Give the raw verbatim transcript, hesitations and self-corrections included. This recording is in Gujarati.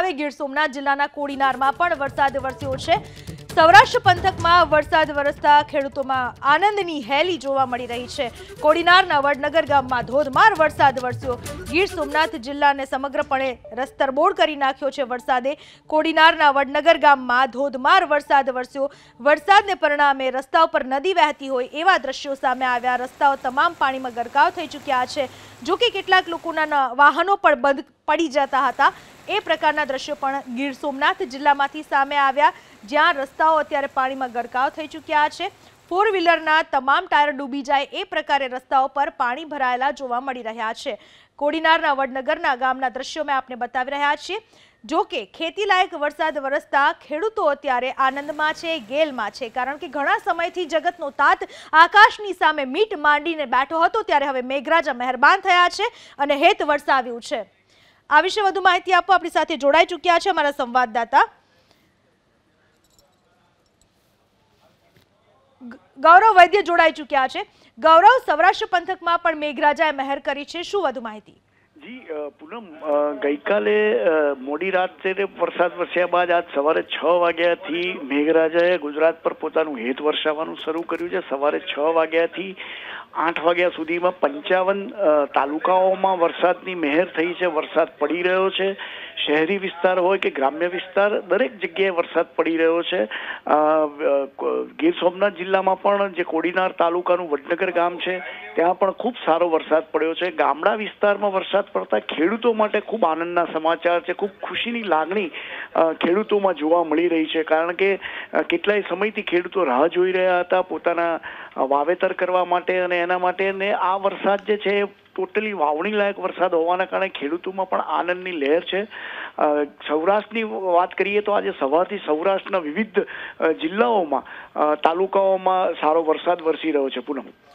ગીર સોમનાથ જિલ્લાના કોડીનારમાં પણ વરસાદ વરસ્યો છે। સૌરાષ્ટ્ર પંથકમાં વરસાદ વરસતા ખેડૂતોમાં આનંદની હેલી જોવા મળી રહી છે। કોડીનારના વડનગર ગામમાં ધોધમાર વરસાદ વરસ્યો। ગીર સોમનાથ જિલ્લાને સમગ્રપણે રસ્તરબોળ કરી નાખ્યો છે વરસાદે। કોડીનારના વડનગર ગામમાં ધોધમાર વરસાદ વરસ્યો। વરસાદને પરિણામે રસ્તા ઉપર નદી વહેતી હોય એવા દ્રશ્યો સામે આવ્યા। રસ્તાઓ તમામ પાણીમાં ગરકાવ થઈ ચૂક્યા છે। જો કે કેટલાક લોકોના વાહનો પણ બંધ પડી જતા હતા। એ પ્રકારના દ્રશ્યો પણ ગીર સોમનાથ જિલ્લામાંથી સામે આવ્યા, જ્યાં રસ્તાઓ અત્યારે પાણીમાં ગરકાવ થઈ ચૂક્યા છે। ફોર વ્હીલરના તમામ ટાયર ડૂબી જાય એ પ્રકારે રસ્તાઓ પર પાણી ભરાયેલા જોવા મળી રહ્યા છે। કોડીનારના વડનગરના ગામના દ્રશ્યો મેં આપને બતાવી રહ્યા છીએ। જો કે ખેતીલાયક વરસાદ વરસતા ખેડૂતો અત્યારે આનંદમાં છે, ગેલમાં છે, કારણ કે ઘણા સમયથી જગતનો તાત આકાશની સામે મીટ માંડીને બેઠો હતો, ત્યારે હવે મેઘરાજા મહેરબાન થયા છે અને હેત વરસાવ્યું છે। આ વિશે વધુ માહિતી આપવા આપણી સાથે જોડાઈ ચૂક્યા છે અમારા સંવાદદાતા ગૌરવ વૈદ્ય જોડાઈ ચૂક્યા છે। ગૌરવ, સૌરાષ્ટ્ર પંથકમાં પણ મેઘરાજાએ મહેર કરી છે, શું વધુ માહિતી? જી પૂનમ, ગઈકાલે મોડી રાત્રે વરસાદ વરસ્યા બાદ આજ સવારે છ વાગ્યાથી મેઘરાજાએ ગુજરાત પર પોતાનું હેત વરસાવવાનું શરૂ કર્યું છે। સવારે છ વાગ્યાથી આઠ વાગ્યા સુધીમાં પંચાવન તાલુકાઓમાં વરસાદની મહેર થઈ છે। વરસાદ પડી રહ્યો છે। શહેરી વિસ્તાર હોય કે ગ્રામ્ય વિસ્તાર, દરેક જગ્યાએ વરસાદ પડી રહ્યો છે। ગીર સોમનાથ જિલ્લામાં પણ જે કોડીનાર તાલુકાનું વડનગર ગામ છે ત્યાં પણ ખૂબ સારો વરસાદ પડ્યો છે। ગામડા વિસ્તારમાં વરસાદ પડતા ખેડૂતો માટે ખૂબ આનંદના સમાચાર છે। ખૂબ ખુશીની લાગણી ખેડૂતોમાં જોવા મળી રહી છે, કારણ કે કેટલાય સમયથી ખેડૂતો રાહ જોઈ રહ્યા હતા પોતાના વાવેતર કરવા માટે, અને એના માટે ને આ વરસાદ જે છે ટોટલી વાવણી લાયક વરસાદ હોવાના કારણે ખેડૂતોમાં પણ આનંદની લહેર છે। સૌરાષ્ટ્રની વાત કરીએ તો આજે સવારથી સૌરાષ્ટ્રના વિવિધ જિલ્લાઓમાં તાલુકાઓમાં સારો વરસાદ વરસી રહ્યો છે। પૂનમ।